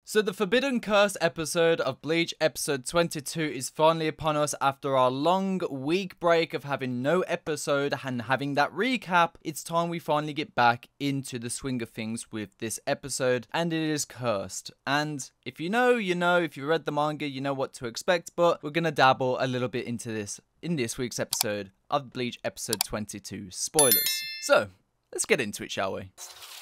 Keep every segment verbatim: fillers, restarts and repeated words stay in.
So the Forbidden Curse episode of Bleach episode twenty-two is finally upon us after our long week break of having no episode and having that recap. It's time we finally get back into the swing of things with this episode, and it is cursed. And if you know, you know, if you read the manga, you know what to expect, but we're gonna dabble a little bit into this in this week's episode of Bleach episode twenty-two. Spoilers. So, let's get into it, shall we?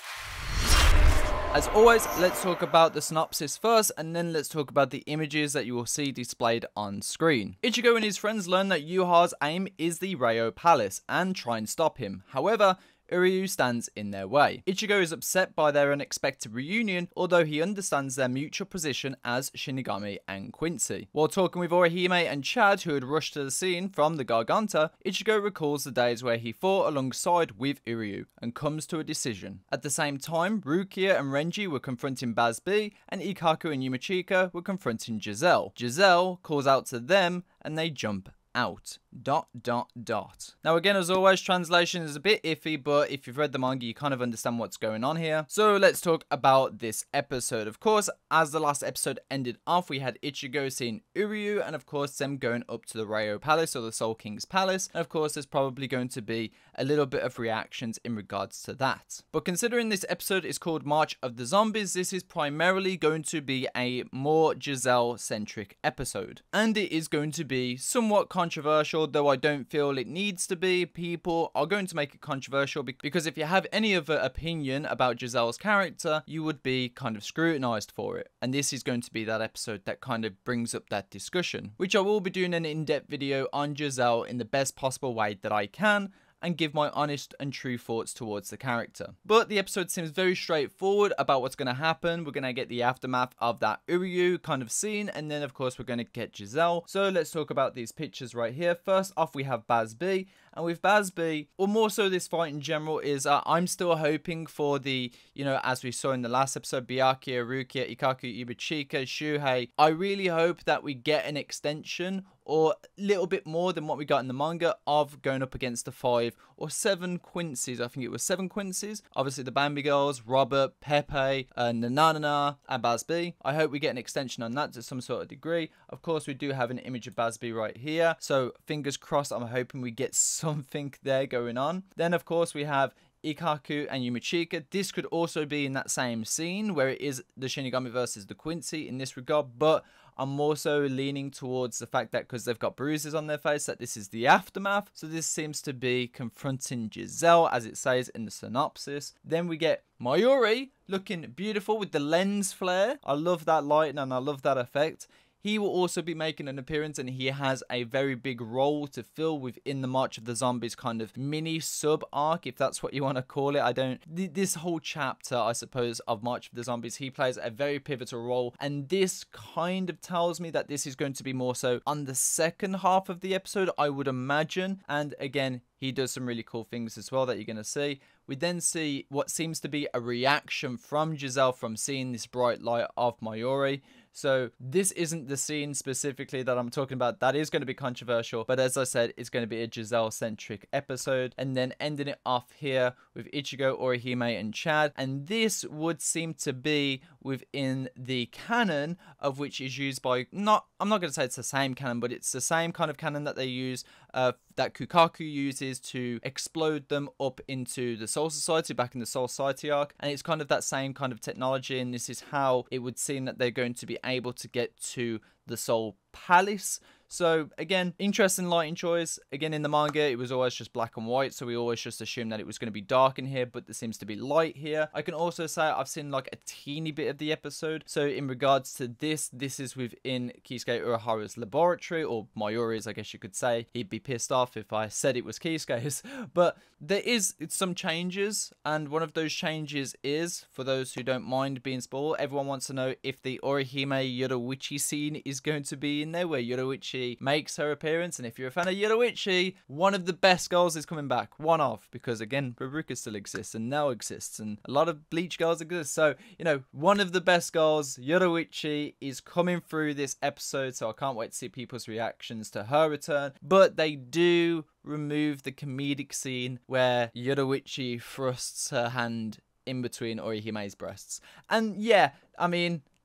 As always, let's talk about the synopsis first, and then let's talk about the images that you will see displayed on screen. Ichigo and his friends learn that Yuha's aim is the Ryo Palace, and try and stop him. However, Uryu stands in their way. Ichigo is upset by their unexpected reunion, although he understands their mutual position as Shinigami and Quincy. While talking with Orihime and Chad, who had rushed to the scene from the Garganta, Ichigo recalls the days where he fought alongside with Uryu, and comes to a decision. At the same time, Rukia and Renji were confronting Baz B, and Ikkaku and Yumachika were confronting Giselle. Giselle calls out to them, and they jump out. Dot dot dot. Now again, as always, translation is a bit iffy, but if you've read the manga, you kind of understand what's going on here. So let's talk about this episode. Of course, as the last episode ended off, we had Ichigo seeing Uryu, and of course them going up to the Ryo Palace, or the Soul King's Palace. And of course, there's probably going to be a little bit of reactions in regards to that. But considering this episode is called March of the Zombies, this is primarily going to be a more Giselle-centric episode. And it is going to be somewhat controversial, though I don't feel it needs to be. People are going to make it controversial because if you have any other opinion about Giselle's character, you would be kind of scrutinized for it. And this is going to be that episode that kind of brings up that discussion, which I will be doing an in-depth video on Giselle in the best possible way that I can, and give my honest and true thoughts towards the character. But the episode seems very straightforward about what's going to happen. We're going to get the aftermath of that Uryu kind of scene, and then of course we're going to get Giselle. So let's talk about these pictures right here. First off, we have Baz B, and with Baz B, or more so this fight in general, is uh, I'm still hoping for the, you know, as we saw in the last episode, Byakuya, Rukia, Ikkaku, Yumachika, Shuhei. I really hope that we get an extension, or a little bit more than what we got in the manga, of going up against the five or seven Quincy's. I think it was seven Quincy's. Obviously the Bambi Girls, Robert, Pepe, uh, Nanana, and Baz B. I hope we get an extension on that to some sort of degree. Of course, we do have an image of Baz B right here, so fingers crossed, I'm hoping we get something there going on. Then of course we have Ikkaku and Yumachika. This could also be in that same scene where it is the Shinigami versus the Quincy in this regard, but I'm more so leaning towards the fact that because they've got bruises on their face, that this is the aftermath. So this seems to be confronting Giselle, as it says in the synopsis. Then we get Mayuri looking beautiful with the lens flare. I love that lighting and I love that effect. He will also be making an appearance, and he has a very big role to fill within the March of the Zombies kind of mini sub arc, if that's what you want to call it. I don't, th this whole chapter, I suppose, of March of the Zombies, he plays a very pivotal role, and this kind of tells me that this is going to be more so on the second half of the episode, I would imagine. And again, he does some really cool things as well that you're going to see. We then see what seems to be a reaction from Giselle from seeing this bright light of Mayuri. So this isn't the scene specifically that I'm talking about. That is going to be controversial. But as I said, it's going to be a Giselle-centric episode. And then ending it off here with Ichigo, Orihime, and Chad. And this would seem to be within the canon of which is used by, not, I'm not going to say it's the same canon, but it's the same kind of canon that they use, uh, that Kukaku uses to explode them up into the Soul Society back in the Soul Society arc. And it's kind of that same kind of technology, and this is how it would seem that they're going to be able to get to the Soul Palace. So again, interesting lighting choice. Again, in the manga, it was always just black and white, so we always just assumed that it was going to be dark in here, but there seems to be light here. I can also say I've seen like a teeny bit of the episode. So in regards to this, this is within Kisuke Urahara's laboratory, or Mayuri's, I guess you could say. He'd be pissed off if I said it was Kisuke's. But there is some changes, and one of those changes is, for those who don't mind being spoiled, everyone wants to know if the Orihime Yoruichi scene is going to be in there, where Yoruichi makes her appearance. And if you're a fan of Yoruichi, one of the best girls is coming back. One of, because again, Baruka still exists and now exists, and a lot of Bleach girls exist. So, you know, one of the best girls, Yoruichi, is coming through this episode. So I can't wait to see people's reactions to her return. But they do remove the comedic scene where Yoruichi thrusts her hand in between Orihime's breasts. And yeah, I mean,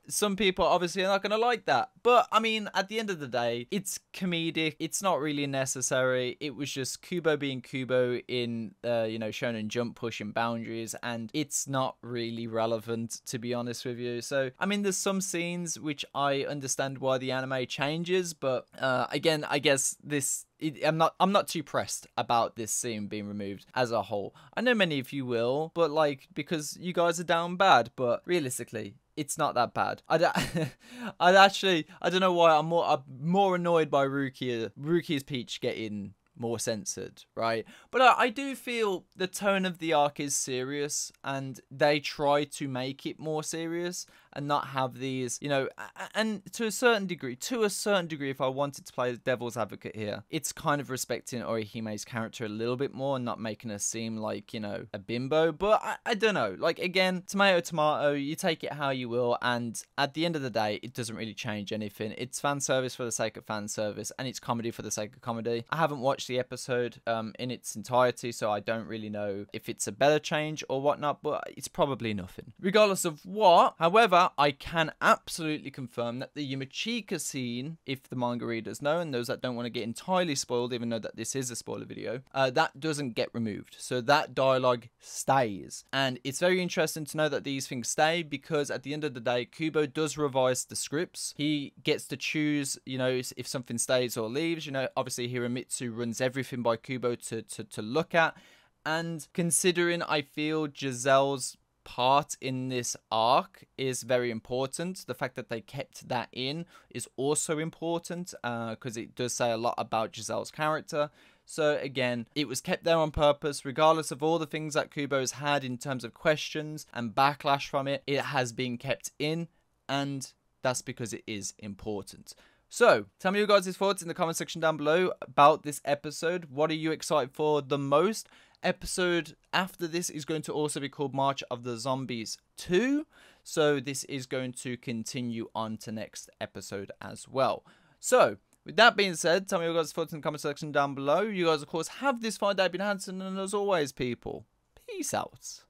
some people obviously are not going to like that. But, I mean, at the end of the day, it's comedic. It's not really necessary. It was just Kubo being Kubo in, uh, you know, Shonen Jump pushing boundaries. And it's not really relevant, to be honest with you. So, I mean, there's some scenes which I understand why the anime changes. But, uh, again, I guess this... It, I'm not I'm not too pressed about this scene being removed as a whole. I know many of you will, but like, because you guys are down bad, but realistically, it's not that bad. I'd, I'd actually, I don't know why, I'm more I'm more annoyed by Rukia, Rukia's Peach getting more censored, right? But I, I do feel the tone of the arc is serious, and they try to make it more serious and not have these, you know, and to a certain degree, to a certain degree, if I wanted to play the devil's advocate here, it's kind of respecting Orihime's character a little bit more and not making her seem like, you know, a bimbo. But I, I don't know, like, again, tomato, tomato, you take it how you will, and at the end of the day, it doesn't really change anything. It's fan service for the sake of fan service, and it's comedy for the sake of comedy. I haven't watched the episode um, in its entirety, so I don't really know if it's a better change or whatnot, but it's probably nothing. Regardless of what, however, I can absolutely confirm that the Yumachika scene, if the manga readers know, and those that don't want to get entirely spoiled, even though that this is a spoiler video, uh, that doesn't get removed. So that dialogue stays. And it's very interesting to know that these things stay, because at the end of the day, Kubo does revise the scripts. He gets to choose, you know, if something stays or leaves. You know, obviously Hiromitsu runs everything by Kubo to, to, to look at. And considering, I feel, Giselle's part in this arc is very important. The fact that they kept that in is also important, because uh, it does say a lot about Giselle's character. So again, it was kept there on purpose. Regardless of all the things that Kubo's had in terms of questions and backlash from it, it has been kept in, and that's because it is important. So, tell me your guys' thoughts in the comment section down below about this episode. What are you excited for the most? Episode after this is going to also be called March of the Zombies two. So, this is going to continue on to next episode as well. So, with that being said, tell me your guys' thoughts in the comment section down below. You guys, of course, have this fine day, been Hanson, and as always, people, peace out.